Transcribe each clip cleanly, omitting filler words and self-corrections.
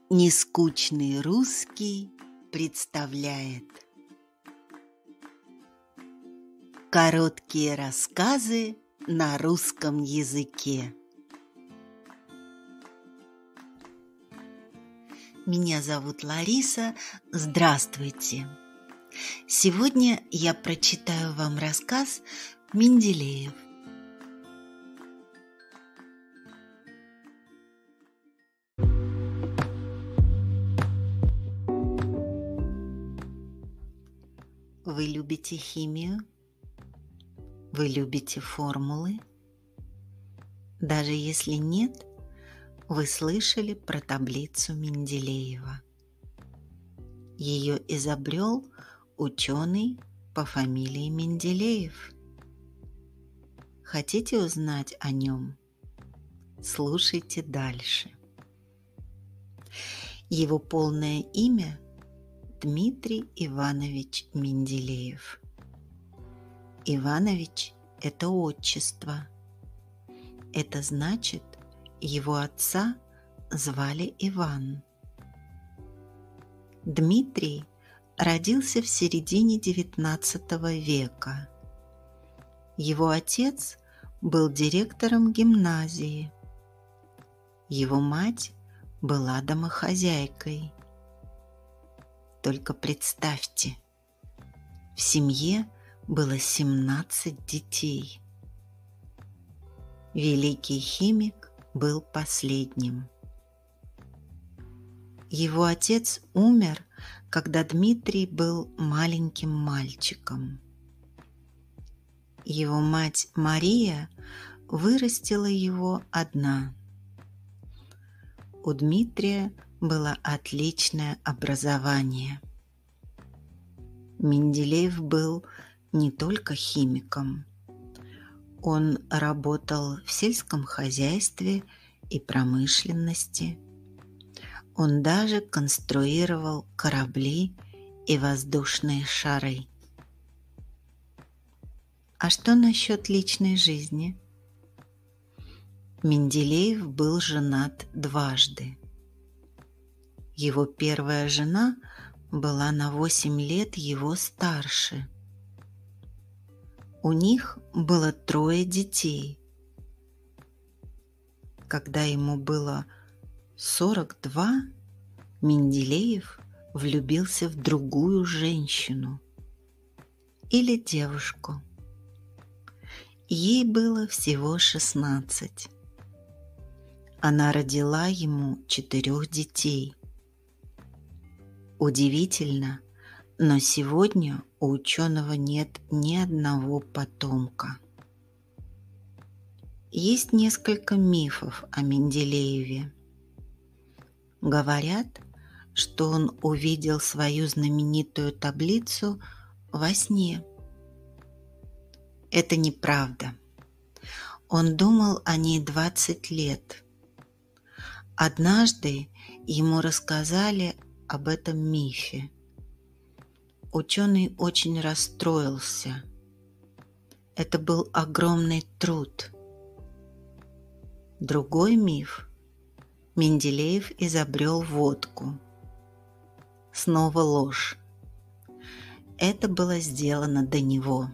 Нескучный русский представляет короткие рассказы на русском языке. Меня зовут Лариса. Здравствуйте! Сегодня я прочитаю вам рассказ «Менделеев». Вы любите химию? Вы любите формулы? Даже если нет, вы слышали про таблицу Менделеева. Ее изобрел ученый по фамилии Менделеев. Хотите узнать о нем? Слушайте дальше. Его полное имя – Дмитрий Иванович Менделеев. Иванович – это отчество. Это значит, его отца звали Иван. Дмитрий родился в середине XIX века. Его отец был директором гимназии. Его мать была домохозяйкой. Только представьте, в семье было 17 детей. Великий химик был последним. Его отец умер, когда Дмитрий был маленьким мальчиком. Его мать Мария вырастила его одна. У Дмитрия было отличное образование. Менделеев был не только химиком. Он работал в сельском хозяйстве и промышленности. Он даже конструировал корабли и воздушные шары. А что насчет личной жизни? Менделеев был женат дважды. Его первая жена была на 8 лет его старше. У них было 3 детей. Когда ему было 42, Менделеев влюбился в другую женщину или девушку. Ей было всего 16. Она родила ему 4 детей. Удивительно, но сегодня у ученого нет ни одного потомка. Есть несколько мифов о Менделееве. Говорят, что он увидел свою знаменитую таблицу во сне. Это неправда. Он думал о ней 20 лет. Однажды ему рассказали об этом мифе. Ученый очень расстроился. Это был огромный труд. Другой миф. Менделеев изобрел водку. Снова ложь. Это было сделано до него.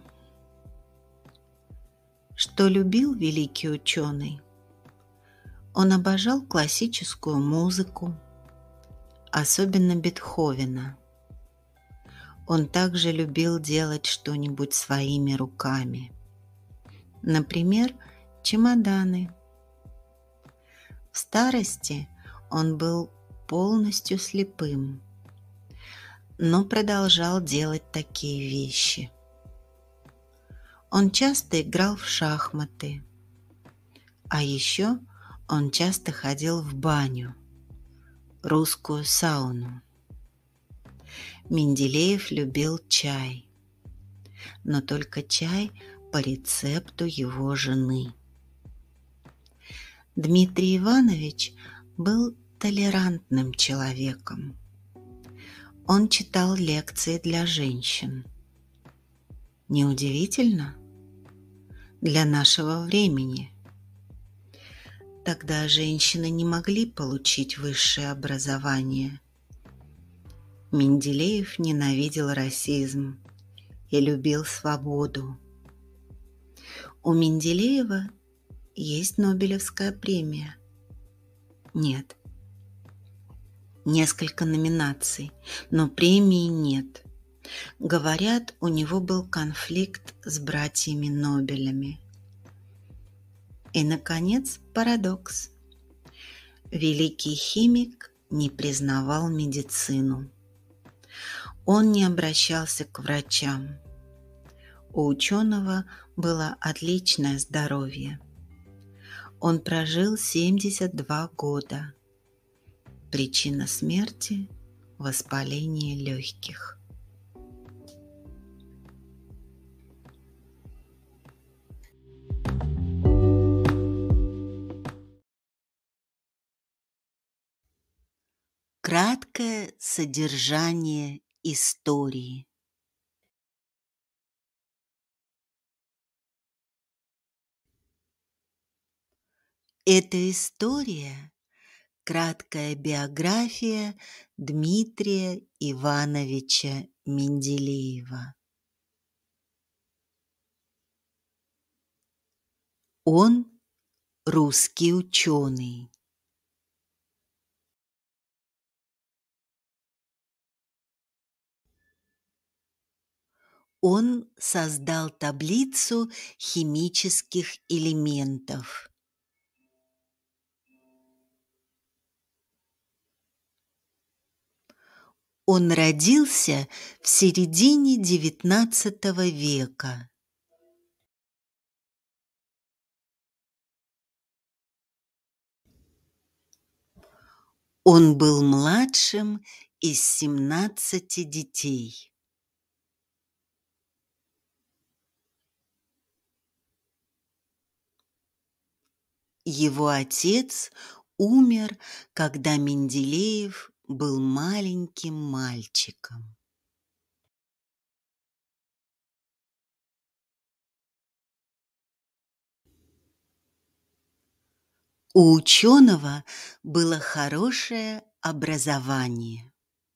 Что любил великий ученый? Он обожал классическую музыку, особенно Бетховена. Он также любил делать что-нибудь своими руками. Например, чемоданы. В старости он был полностью слепым, но продолжал делать такие вещи. Он часто играл в шахматы, а еще он часто ходил в баню, русскую сауну. Менделеев любил чай, но только чай по рецепту его жены. Дмитрий Иванович был толерантным человеком. Он читал лекции для женщин. Неудивительно? Для нашего времени. Тогда женщины не могли получить высшее образование. Менделеев ненавидел расизм и любил свободу. У Менделеева есть Нобелевская премия. Нет. Несколько номинаций, но премии нет. Говорят, у него был конфликт с братьями Нобелями. И, наконец, парадокс. Великий химик не признавал медицину. Он не обращался к врачам. У ученого было отличное здоровье. Он прожил 72 года. Причина смерти – воспаление легких. Краткое содержание истории. Эта история – краткая биография Дмитрия Ивановича Менделеева. Он русский ученый. Он создал таблицу химических элементов. Он родился в середине XIX века. Он был младшим из 17 детей. Его отец умер, когда Менделеев был маленьким мальчиком. У ученого было хорошее образование.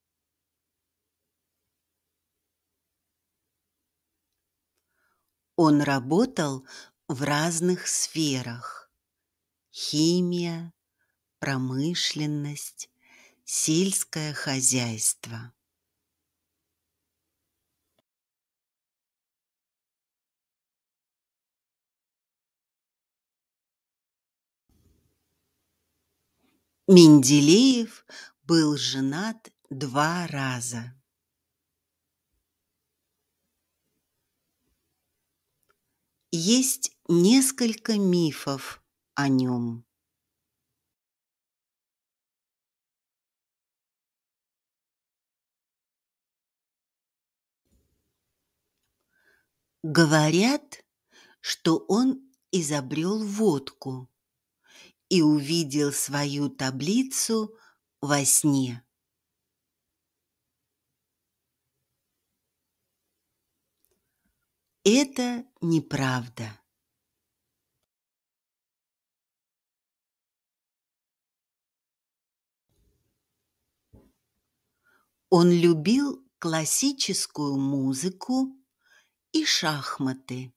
Он работал в разных сферах: химия, промышленность, сельское хозяйство. Менделеев был женат 2 раза. Есть несколько мифов о нем. Говорят, что он изобрел водку и увидел свою таблицу во сне. Это неправда. Он любил классическую музыку и шахматы.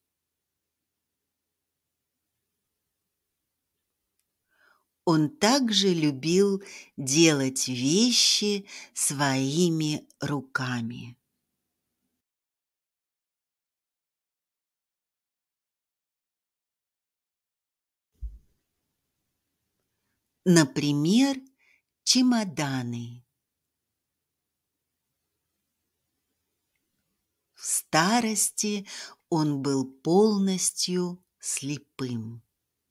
Он также любил делать вещи своими руками. Например, чемоданы. В старости он был полностью слепым.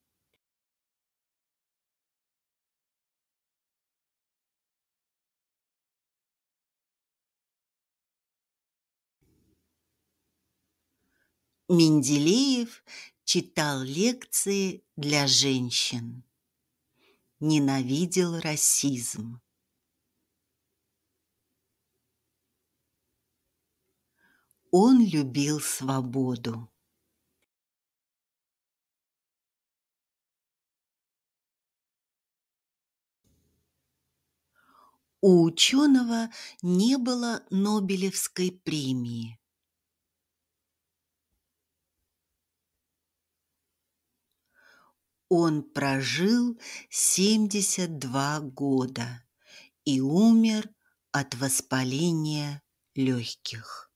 Менделеев читал лекции для женщин, ненавидел расизм. Он любил свободу. У ученого не было Нобелевской премии. Он прожил 72 года и умер от воспаления легких.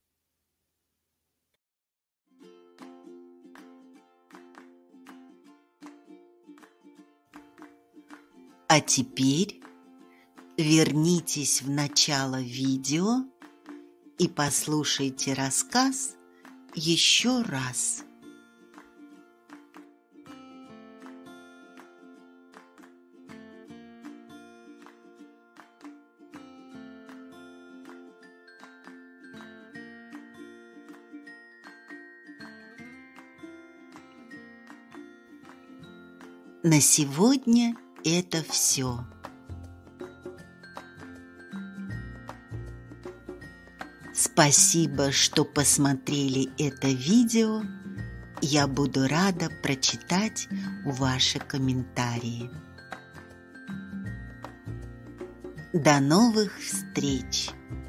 А теперь вернитесь в начало видео и послушайте рассказ еще раз. На сегодня это все. Спасибо, что посмотрели это видео. Я буду рада прочитать ваши комментарии. До новых встреч!